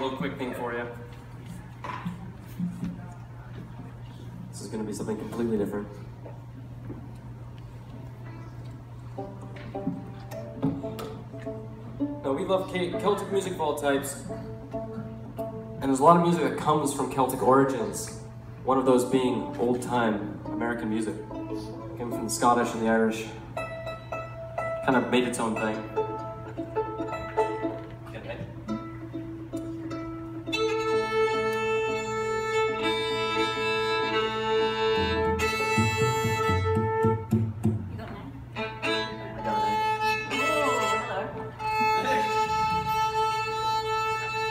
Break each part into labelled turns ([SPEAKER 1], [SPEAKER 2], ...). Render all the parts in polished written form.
[SPEAKER 1] little quick thing for you. This is going to be something completely different. Now, we love Celtic music of all types, and there's a lot of music that comes from Celtic origins. One of those being old-time American music. It came from the Scottish and the Irish. Kind of made its own thing.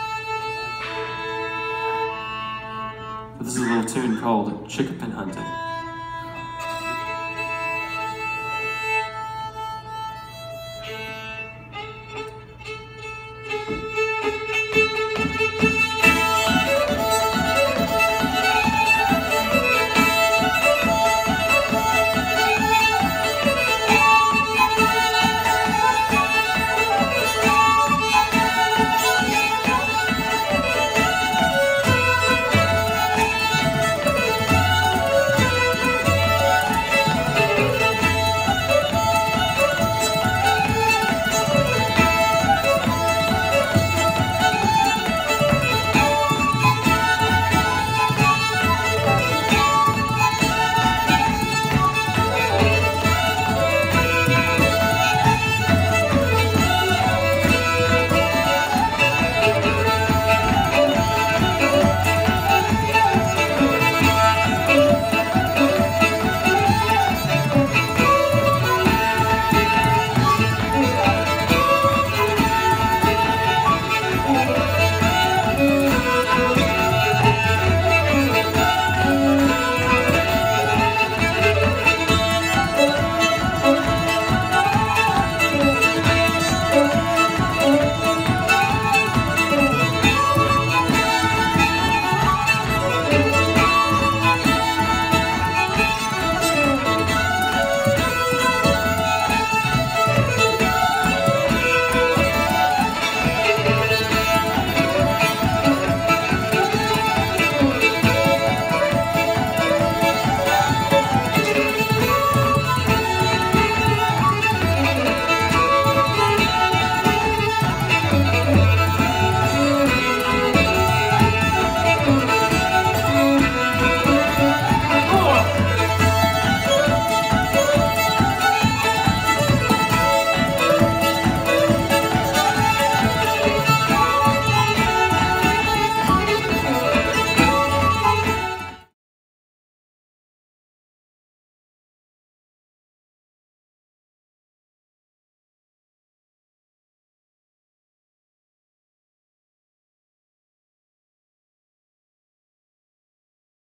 [SPEAKER 1] This is a little tune called Chickapin Hunting.